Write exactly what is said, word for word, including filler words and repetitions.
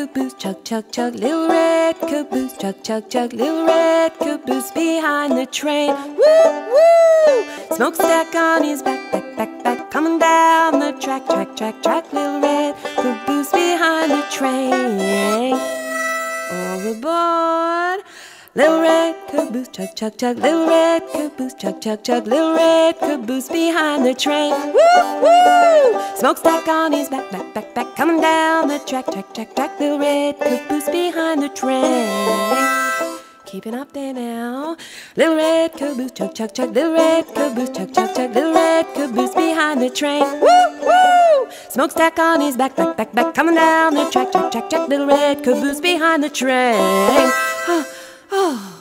caboose, chug, chug, chug, little red caboose, chug, chug, chug, little red caboose behind the train. Woo, woo! Smokestack on his back, back, back, back, coming down the track, track, track, track, little red caboose behind the train. All aboard! Little red caboose, chug, chug, chug, little red caboose, chug, chug, chug, little red caboose behind the train. Woo, woo! Smokestack on his back, back, back, back, coming down the track, track, track, track, little red caboose behind the train. Keeping up there now. Little red caboose, chug, chug, chug, little red caboose, chug, chug, chug, little red caboose behind the train. Woo, woo! Smokestack on his back, back, back, back, coming down the track, track, track, track, little red caboose behind the train. Oh.